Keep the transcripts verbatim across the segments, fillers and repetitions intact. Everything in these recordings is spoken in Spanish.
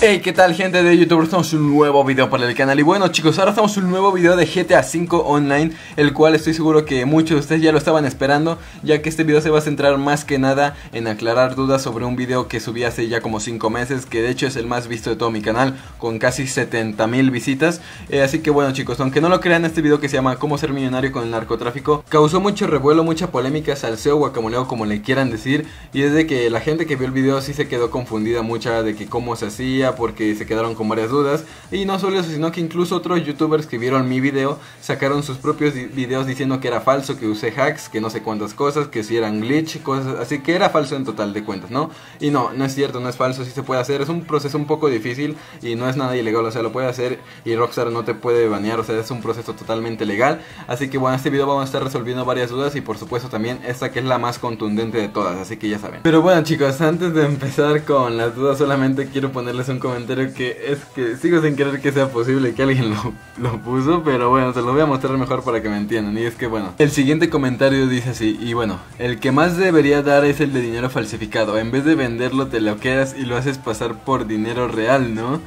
Hey, ¿qué tal, gente de YouTube? Estamos en un nuevo video para el canal. Y bueno, chicos, ahora estamos en un nuevo video de G T A cinco Online, el cual estoy seguro que muchos de ustedes ya lo estaban esperando, ya que este video se va a centrar más que nada en aclarar dudas sobre un video que subí hace ya como cinco meses, que de hecho es el más visto de todo mi canal, con casi setenta mil visitas. eh, Así que bueno, chicos, aunque no lo crean, este video que se llama Cómo ser millonario con el narcotráfico causó mucho revuelo, mucha polémica, salseo, guacamoleo, como le quieran decir. Y es de que la gente que vio el video sí se quedó confundida mucha de que cómo se hacía, porque se quedaron con varias dudas. Y no solo eso, sino que incluso otros youtubers que vieron mi video sacaron sus propios videos diciendo que era falso, que usé hacks, que no sé cuántas cosas, que si eran glitch, cosas así, que era falso en total de cuentas, ¿no? Y no, no es cierto, no es falso, sí se puede hacer. Es un proceso un poco difícil y no es nada ilegal, o sea, lo puede hacer y Rockstar no te puede banear, o sea, es un proceso totalmente legal. Así que bueno, en este video vamos a estar resolviendo varias dudas y por supuesto también esta que es la más contundente de todas, así que ya saben. Pero bueno, chicos, antes de empezar con las dudas solamente quiero ponerles un comentario que es que sigo sin creer que sea posible que alguien lo, lo puso, pero bueno, se lo voy a mostrar mejor para que me entiendan. Y es que bueno, el siguiente comentario dice así: y bueno, el que más debería dar es el de dinero falsificado. En vez de venderlo te lo quedas y lo haces pasar por dinero real, ¿no?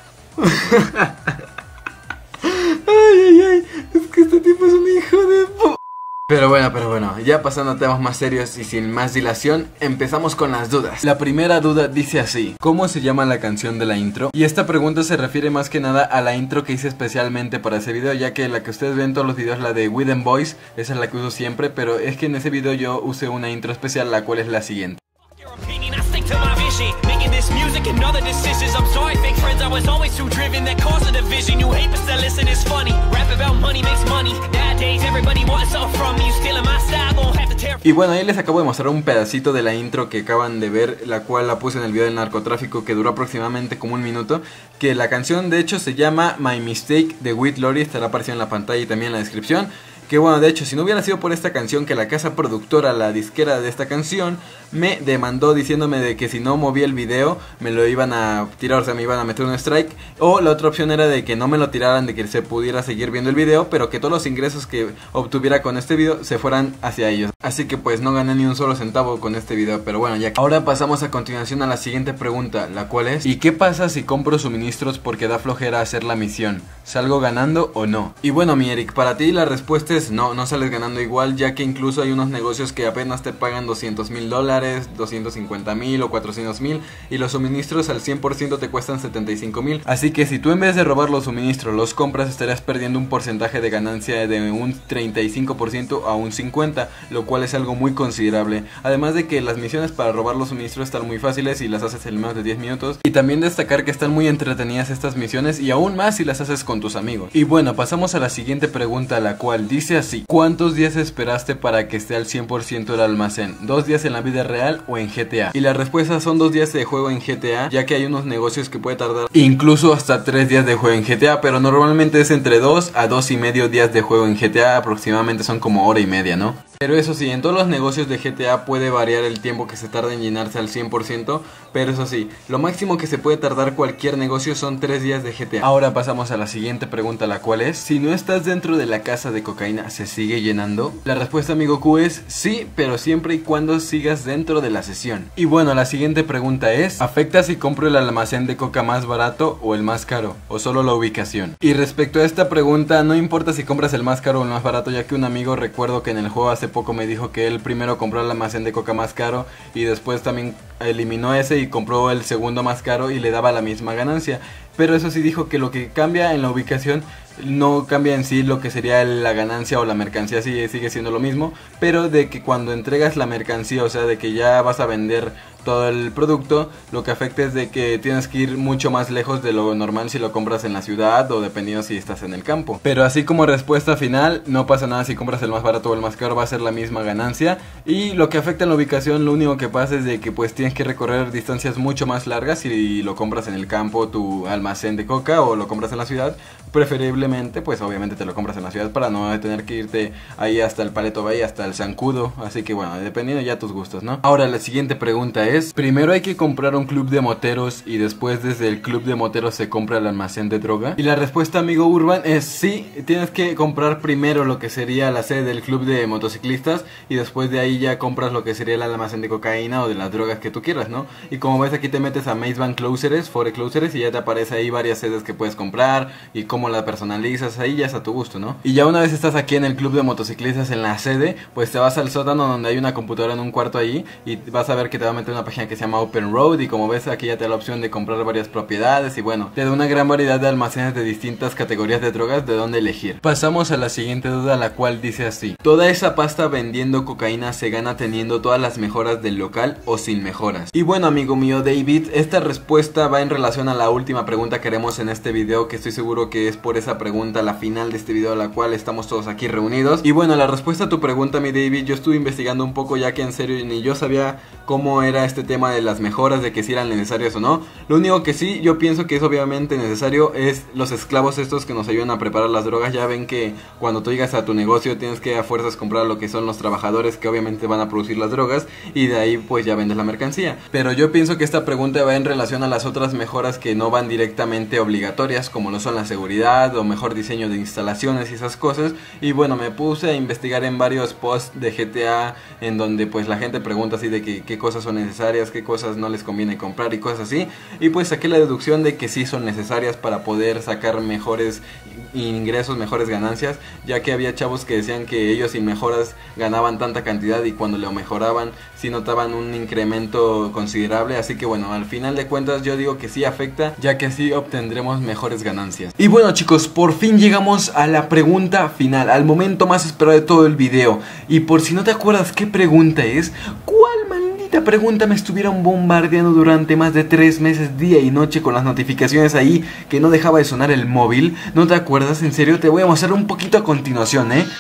Ay, ay, ay, es que este tipo es un hijo de po... Pero bueno, pero bueno, ya pasando a temas más serios y sin más dilación, empezamos con las dudas. La primera duda dice así: ¿cómo se llama la canción de la intro? Y esta pregunta se refiere más que nada a la intro que hice especialmente para ese video, ya que la que ustedes ven en todos los videos, la de With Them Boys, esa es la que uso siempre, pero es que en ese video yo usé una intro especial, la cual es la siguiente. Y bueno, ahí les acabo de mostrar un pedacito de la intro que acaban de ver, la cual la puse en el video del narcotráfico, que duró aproximadamente como un minuto. Que la canción de hecho se llama My Mistake de With Lori, estará apareciendo en la pantalla y también en la descripción. Que bueno, de hecho, si no hubiera sido por esta canción, que la casa productora, la disquera de esta canción, me demandó diciéndome de que si no movía el video me lo iban a tirar, o sea, me iban a meter un strike. O la otra opción era de que no me lo tiraran, de que se pudiera seguir viendo el video, pero que todos los ingresos que obtuviera con este video se fueran hacia ellos. Así que pues no gané ni un solo centavo con este video, pero bueno, ya. Ahora pasamos a continuación a la siguiente pregunta, la cual es: ¿y qué pasa si compro suministros porque da flojera hacer la misión? ¿Salgo ganando o no? Y bueno, mi Eric, para ti la respuesta es no, no sales ganando igual, ya que incluso hay unos negocios que apenas te pagan doscientos mil dólares, doscientos cincuenta mil o cuatrocientos mil, y los suministros al cien por ciento te cuestan setenta y cinco mil. Así que si tú en vez de robar los suministros los compras, estarías perdiendo un porcentaje de ganancia de un treinta y cinco por ciento a un cincuenta por ciento, lo cual es algo muy considerable. Además de que las misiones para robar los suministros están muy fáciles y las haces en menos de diez minutos. Y también destacar que están muy entretenidas estas misiones, y aún más si las haces con tus amigos. Y bueno, pasamos a la siguiente pregunta, la cual dice así: ¿cuántos días esperaste para que esté al cien por ciento el almacén? ¿Dos días en la vida real o en G T A? Y la respuesta son dos días de juego en G T A, ya que hay unos negocios que puede tardar incluso hasta tres días de juego en G T A, pero normalmente es entre dos a dos y medio días de juego en G T A, aproximadamente son como hora y media, ¿no? Pero eso sí, en todos los negocios de G T A puede variar el tiempo que se tarda en llenarse al cien por ciento, pero eso sí, lo máximo que se puede tardar cualquier negocio son tres días de G T A. Ahora pasamos a la siguiente pregunta, la cual es: si no estás dentro de la casa de cocaína, ¿se sigue llenando? La respuesta, amigo Q, es sí, pero siempre y cuando sigas dentro de la sesión. Y bueno, la siguiente pregunta es: ¿afecta si compro el almacén de coca más barato o el más caro, o solo la ubicación? Y respecto a esta pregunta, no importa si compras el más caro o el más barato, ya que un amigo, recuerdo que en el juego hace poco me dijo que él primero compró el almacén de coca más caro y después también eliminó ese y compró el segundo más caro y le daba la misma ganancia. Pero eso sí, dijo que lo que cambia en la ubicación no cambia en sí lo que sería la ganancia o la mercancía, sigue, sigue siendo lo mismo, pero de que cuando entregas la mercancía, o sea, de que ya vas a vender todo el producto, lo que afecta es de que tienes que ir mucho más lejos de lo normal si lo compras en la ciudad o dependiendo si estás en el campo. Pero así como respuesta final, no pasa nada si compras el más barato o el más caro, va a ser la misma ganancia. Y lo que afecta en la ubicación, lo único que pasa es de que pues tienes que recorrer distancias mucho más largas si lo compras en el campo, tu almacén de coca, o lo compras en la ciudad. Preferiblemente pues obviamente te lo compras en la ciudad para no tener que irte ahí hasta el Paleto Bay, hasta el Zancudo. Así que bueno, dependiendo ya tus gustos, ¿no? Ahora la siguiente pregunta es: es: primero hay que comprar un club de moteros y después desde el club de moteros se compra el almacén de droga. Y la respuesta, amigo Urban, es sí, tienes que comprar primero lo que sería la sede del club de motociclistas y después de ahí ya compras lo que sería el almacén de cocaína o de las drogas que tú quieras, ¿no? Y como ves, aquí te metes a Maze Bank Closers, Fore Closers, y ya te aparece ahí varias sedes que puedes comprar y cómo la personalizas, ahí ya es a tu gusto, ¿no? Y ya una vez estás aquí en el club de motociclistas en la sede, pues te vas al sótano donde hay una computadora en un cuarto allí y vas a ver que te va a meter una página que se llama Open Road, y como ves aquí ya te da la opción de comprar varias propiedades y bueno, te da una gran variedad de almacenes de distintas categorías de drogas de donde elegir. Pasamos a la siguiente duda, la cual dice así: ¿toda esa pasta vendiendo cocaína se gana teniendo todas las mejoras del local o sin mejoras? Y bueno, amigo mío David, esta respuesta va en relación a la última pregunta que haremos en este video, que estoy seguro que es por esa pregunta la final de este video, la cual estamos todos aquí reunidos. Y bueno, la respuesta a tu pregunta, mi David, yo estuve investigando un poco, ya que en serio ni yo sabía cómo era este tema de las mejoras, de que si eran necesarias o no. Lo único que sí yo pienso que es obviamente necesario es los esclavos estos que nos ayudan a preparar las drogas. Ya ven que cuando tú llegas a tu negocio tienes que a fuerzas comprar lo que son los trabajadores que obviamente van a producir las drogas, y de ahí pues ya vendes la mercancía. Pero yo pienso que esta pregunta va en relación a las otras mejoras que no van directamente obligatorias, como lo son la seguridad o mejor diseño de instalaciones y esas cosas. Y bueno, me puse a investigar en varios posts de G T A en donde pues la gente pregunta así de que, qué cosas son necesarias, qué cosas no les conviene comprar y cosas así, y pues saqué la deducción de que sí son necesarias para poder sacar mejores ingresos, mejores ganancias, ya que había chavos que decían que ellos sin mejoras ganaban tanta cantidad y cuando lo mejoraban sí notaban un incremento considerable. Así que bueno, al final de cuentas yo digo que sí afecta, ya que así obtendremos mejores ganancias. Y bueno, chicos, por fin llegamos a la pregunta final, al momento más esperado de todo el video. Y por si no te acuerdas qué pregunta es, ¿cuál maldita pregunta me estuvieron bombardeando durante más de tres meses día y noche con las notificaciones ahí que no dejaba de sonar el móvil? ¿No te acuerdas? En serio, te voy a mostrar un poquito a continuación, ¿eh?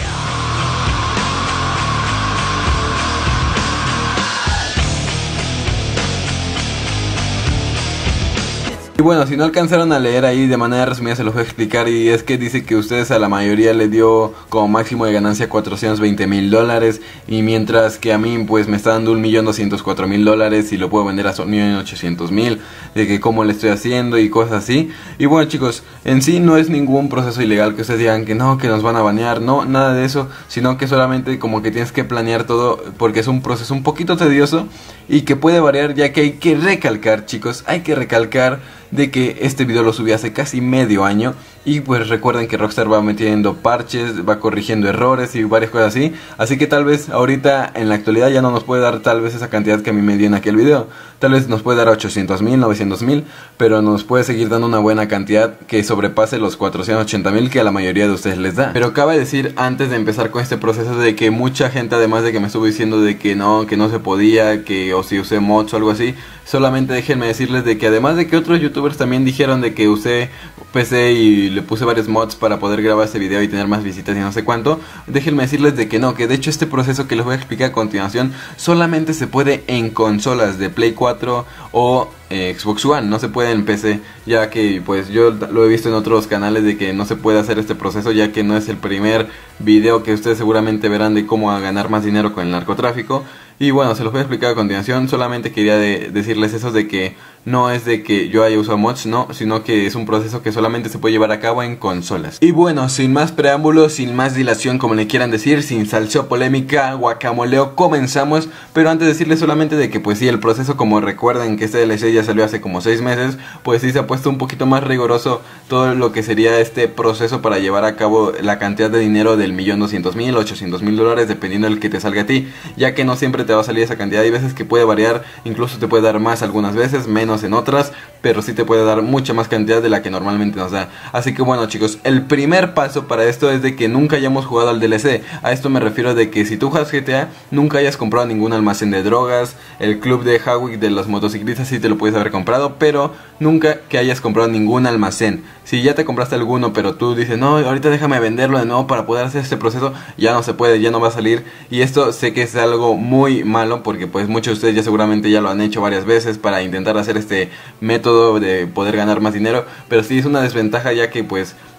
Y bueno, si no alcanzaron a leer ahí, de manera resumida se los voy a explicar. Y es que dice que ustedes a la mayoría le dio como máximo de ganancia cuatrocientos veinte mil dólares, y mientras que a mí pues me está dando un millón doscientos cuatro mil dólares y lo puedo vender a un millón ochocientos mil, de que cómo le estoy haciendo y cosas así. Y bueno, chicos, en sí no es ningún proceso ilegal que ustedes digan que no, que nos van a banear, no, nada de eso, sino que solamente como que tienes que planear todo, porque es un proceso un poquito tedioso y que puede variar, ya que hay que recalcar, chicos, hay que recalcar de que este video lo subí hace casi medio año. Y pues recuerden que Rockstar va metiendo parches, va corrigiendo errores y varias cosas así. Así que tal vez ahorita en la actualidad ya no nos puede dar tal vez esa cantidad que a mí me dio en aquel video. Tal vez nos puede dar ochocientos mil, novecientos mil, pero nos puede seguir dando una buena cantidad que sobrepase los cuatrocientos ochenta mil que a la mayoría de ustedes les da. Pero cabe decir antes de empezar con este proceso de que mucha gente, además de que me estuvo diciendo de que no, que no se podía, que o si usé mods o algo así, solamente déjenme decirles de que además de que otros youtubers también dijeron de que usé P C y le puse varios mods para poder grabar este video y tener más visitas y no sé cuánto, déjenme decirles de que no, que de hecho este proceso que les voy a explicar a continuación solamente se puede en consolas de Play cuatro o eh, Xbox One, no se puede en P C, ya que pues yo lo he visto en otros canales de que no se puede hacer este proceso, ya que no es el primer video que ustedes seguramente verán de cómo ganar más dinero con el narcotráfico. Y bueno, se los voy a explicar a continuación. Solamente quería de decirles eso de que no es de que yo haya usado mods, no, sino que es un proceso que solamente se puede llevar a cabo en consolas. Y bueno, sin más preámbulos, sin más dilación, como le quieran decir, sin salseo, polémica, guacamoleo, comenzamos. Pero antes de decirles solamente de que pues sí, el proceso, como recuerden que este D L C ya salió hace como seis meses, pues sí se ha puesto un poquito más riguroso todo lo que sería este proceso para llevar a cabo la cantidad de dinero del millón doscientos mil, ochocientos mil dólares, dependiendo del que te salga a ti, ya que no siempre te va a salir esa cantidad. Hay veces que puede variar, incluso te puede dar más algunas veces, menos en otras, pero sí te puede dar mucha más cantidad de la que normalmente nos da. Así que bueno, chicos, el primer paso para esto es de que nunca hayamos jugado al D L C. A esto me refiero de que si tú juegas G T A, nunca hayas comprado ningún almacén de drogas. El club de Hawick de los motociclistas sí te lo puedes haber comprado, pero nunca que hayas comprado ningún almacén. Si ya te compraste alguno, pero tú dices, no, ahorita déjame venderlo de nuevo para poder hacer este proceso, ya no se puede, ya no va a salir. Y esto sé que es algo muy malo, porque pues muchos de ustedes ya seguramente ya lo han hecho varias veces para intentar hacer este método de poder ganar más dinero, pero sí es una desventaja, ya que pues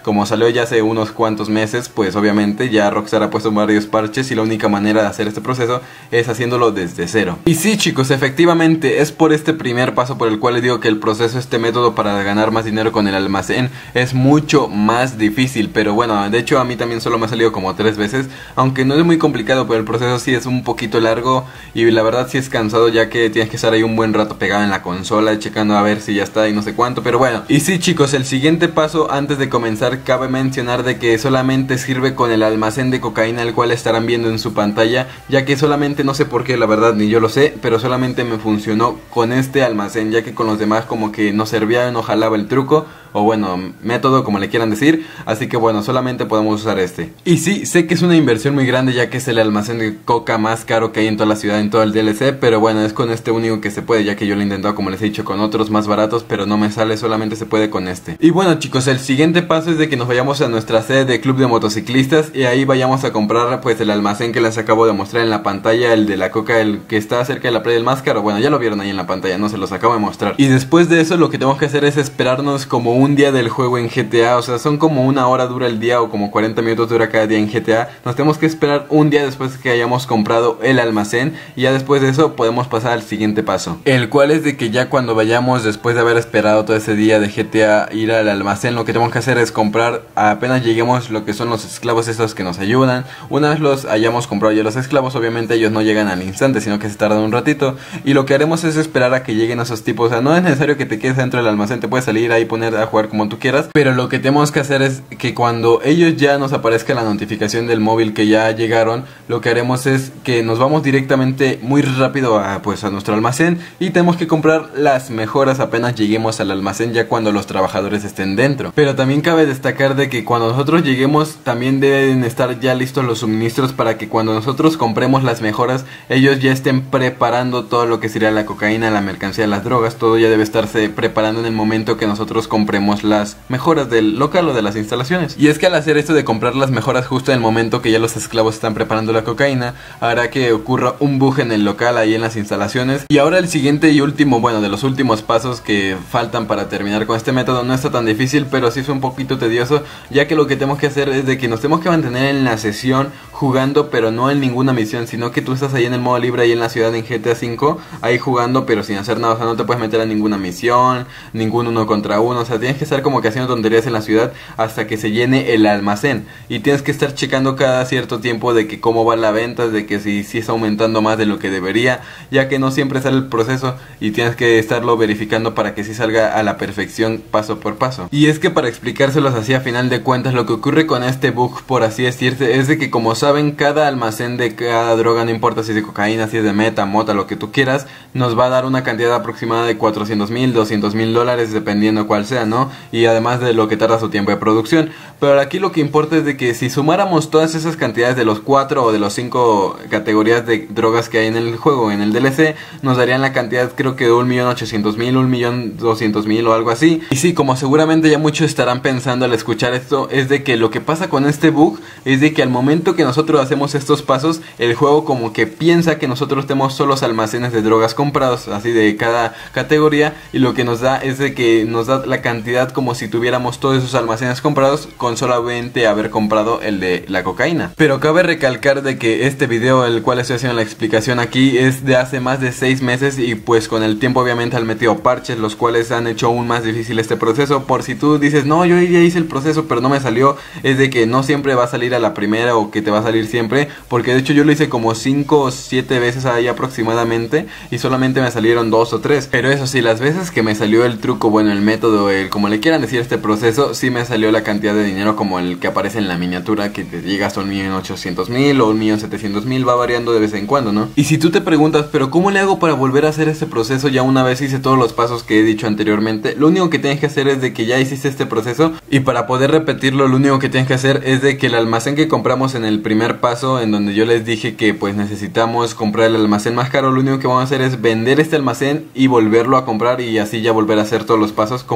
como salió ya hace unos cuantos meses, pues obviamente ya Rockstar ha puesto varios parches y la única manera de hacer este proceso es haciéndolo desde cero. Y sí, chicos, efectivamente es por este primer paso por el cual les digo que el proceso, este método para ganar más dinero con el almacén es mucho más difícil. Pero bueno, de hecho a mí también solo me ha salido como tres veces, aunque no es muy complicado, pero el proceso sí es un poquito largo y la verdad sí es cansado, ya que tienes que estar ahí un buen rato pegado en la consola checando a ver si ya está y no sé cuánto. Pero bueno, y sí, chicos, el siguiente paso antes de comenzar cabe mencionar de que solamente sirve con el almacén de cocaína, el cual estarán viendo en su pantalla, ya que solamente, no sé por qué, la verdad ni yo lo sé, pero solamente me funcionó con este almacén, ya que con los demás como que no servía, no jalaba el truco, o bueno, método, como le quieran decir. Así que bueno, solamente podemos usar este. Y sí, sé que es una inversión muy grande, ya que es el almacén de coca más caro que hay en toda la ciudad, en todo el D L C. Pero bueno, es con este único que se puede, ya que yo lo he intentado, como les he dicho, con otros más baratos, pero no me sale, solamente se puede con este. Y bueno, chicos, el siguiente paso es de que nos vayamos a nuestra sede de club de motociclistas y ahí vayamos a comprar pues el almacén que les acabo de mostrar en la pantalla, el de la coca, el que está cerca de la playa del más caro. Bueno, ya lo vieron ahí en la pantalla, no se los acabo de mostrar. Y después de eso lo que tenemos que hacer es esperarnos como un día del juego en G T A, o sea, son como una hora dura el día o como cuarenta minutos dura cada día en G T A. Nos tenemos que esperar un día después que hayamos comprado el almacén y ya después de eso podemos pasar al siguiente paso, el cual es de que ya cuando vayamos, después de haber esperado todo ese día de G T A, ir al almacén, lo que tenemos que hacer es comprar, apenas lleguemos, lo que son los esclavos estos que nos ayudan. Una vez los hayamos comprado ya los esclavos, obviamente ellos no llegan al instante, sino que se tardan un ratito, y lo que haremos es esperar a que lleguen esos tipos. O sea, no es necesario que te quedes dentro del almacén, te puedes salir ahí, poner a jugar como tú quieras, pero lo que tenemos que hacer es que cuando ellos ya nos aparezca la notificación del móvil que ya llegaron, lo que haremos es que nos vamos directamente muy rápido a, pues, a nuestro almacén, y tenemos que comprar las mejoras apenas lleguemos al almacén, ya cuando los trabajadores estén dentro. Pero también cabe destacar de que cuando nosotros lleguemos también deben estar ya listos los suministros para que cuando nosotros compremos las mejoras, ellos ya estén preparando todo lo que sería la cocaína, la mercancía, las drogas, todo ya debe estarse preparando en el momento que nosotros compremos las mejoras del local o de las instalaciones. Y es que al hacer esto de comprar las mejoras justo en el momento que ya los esclavos están preparando la cocaína, hará que ocurra un bug en el local, ahí en las instalaciones. Y ahora el siguiente y último, bueno, de los últimos pasos que faltan para terminar con este método, no está tan difícil, pero sí es un poquito tedioso, ya que lo que tenemos que hacer es de que nos tenemos que mantener en la sesión jugando, pero no en ninguna misión, sino que tú estás ahí en el modo libre, ahí en la ciudad en G T A cinco, ahí jugando, pero sin hacer nada. O sea, no te puedes meter a ninguna misión, ningún uno contra uno. O sea, tienes que estar como que haciendo tonterías en la ciudad hasta que se llene el almacén, y tienes que estar checando cada cierto tiempo de que cómo va la venta, de que si, si está aumentando más de lo que debería, ya que no siempre sale el proceso y tienes que estarlo verificando para que sí salga a la perfección paso por paso. Y es que para explicárselos así, a final de cuentas, lo que ocurre con este bug, por así decirse, es de que, como saben, cada almacén de cada droga, no importa si es de cocaína, si es de meta, mota, lo que tú quieras, nos va a dar una cantidad aproximada de cuatrocientos mil, doscientos mil dólares, dependiendo cuál sea, ¿no? Y además de lo que tarda su tiempo de producción. Pero aquí lo que importa es de que si sumáramos todas esas cantidades de los cuatro o de los cinco categorías de drogas que hay en el juego, en el D L C, nos darían la cantidad, creo que de un millón ochocientos mil, un millón doscientos mil o algo así. Y sí, como seguramente ya muchos estarán pensando al escuchar esto, es de que lo que pasa con este bug es de que al momento que nosotros hacemos estos pasos, el juego como que piensa que nosotros tenemos solo los almacenes de drogas comprados, así de cada categoría, y lo que nos da es de que nos da la cantidad como si tuviéramos todos esos almacenes comprados con solamente haber comprado el de la cocaína. Pero cabe recalcar de que este video, el cual estoy haciendo la explicación aquí, es de hace más de seis meses, y pues con el tiempo obviamente han metido parches, los cuales han hecho aún más difícil este proceso. Por si tú dices, no, yo ya hice el proceso pero no me salió, es de que no siempre va a salir a la primera o que te va a salir siempre, porque de hecho yo lo hice como cinco o siete veces ahí aproximadamente y solamente me salieron dos o tres. Pero eso sí, las veces que me salió el truco, bueno, el método, el como le quieran decir este proceso, sí me salió la cantidad de dinero como el que aparece en la miniatura, que te llega hasta un millón ochocientos mil o un millón setecientos mil, va variando de vez en cuando, ¿no? Y si tú te preguntas, pero ¿cómo le hago para volver a hacer este proceso ya una vez hice todos los pasos que he dicho anteriormente? Lo único que tienes que hacer es de que ya hiciste este proceso, y para poder repetirlo, lo único que tienes que hacer es de que el almacén que compramos en el primer paso, en donde yo les dije que pues necesitamos comprar el almacén más caro, lo único que vamos a hacer es vender este almacén y volverlo a comprar, y así ya volver a hacer todos los pasos como lo he dicho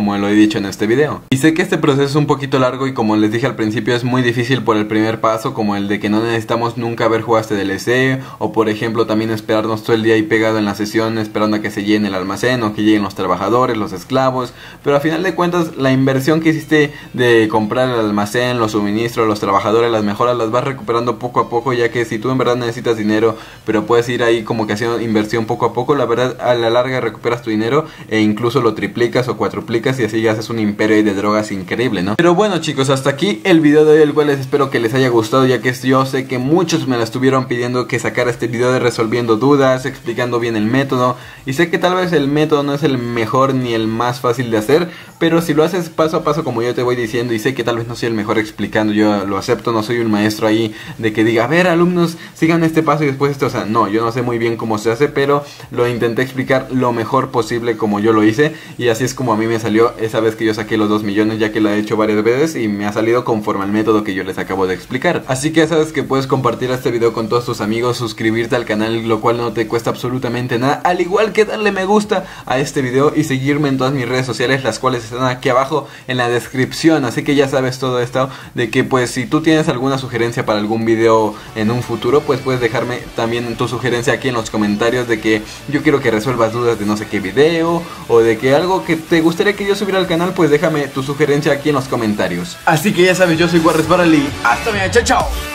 dicho en este video. Y sé que este proceso es un poquito largo y como les dije al principio es muy difícil por el primer paso, como el de que no necesitamos nunca haber jugado este D L C, o por ejemplo también esperarnos todo el día ahí pegado en la sesión esperando a que se llene el almacén o que lleguen los trabajadores, los esclavos, pero a final de cuentas la inversión que hiciste de comprar el almacén, los suministros, los trabajadores, las mejoras las vas recuperando poco a poco, ya que si tú en verdad necesitas dinero pero puedes ir ahí como que haciendo inversión poco a poco, la verdad a la larga recuperas tu dinero e incluso lo triplicas o cuatruplicas y así ya haces un imperio ahí de drogas increíble, ¿no? Pero bueno chicos, hasta aquí el video de hoy, el cual les espero que les haya gustado, ya que yo sé que muchos me la estuvieron pidiendo que sacara este video de resolviendo dudas, explicando bien el método, y sé que tal vez el método no es el mejor ni el más fácil de hacer, pero si lo haces paso a paso como yo te voy diciendo, y sé que tal vez no soy el mejor explicando, yo lo acepto, no soy un maestro ahí de que diga, a ver alumnos, sigan este paso y después este, o sea, no, yo no sé muy bien cómo se hace, pero lo intenté explicar lo mejor posible como yo lo hice, y así es como a mí me salió esa vez que yo saqué los dos millones, ya que lo he hecho varias veces y me ha salido conforme al método que yo les acabo de explicar. Así que sabes que puedes compartir este video con todos tus amigos, suscribirte al canal, lo cual no te cuesta absolutamente nada, al igual que darle me gusta a este video y seguirme en todas mis redes sociales, las cuales están aquí abajo en la descripción. Así que ya sabes todo esto, de que pues si tú tienes alguna sugerencia para algún video en un futuro, pues puedes dejarme también tu sugerencia aquí en los comentarios, de que yo quiero que resuelvas dudas de no sé qué video, o de que algo que te gustaría que yo subiera al canal, pues déjame tu sugerencia aquí en los comentarios. Así que ya sabes, yo soy Warres Barley, hasta mañana, chao chao.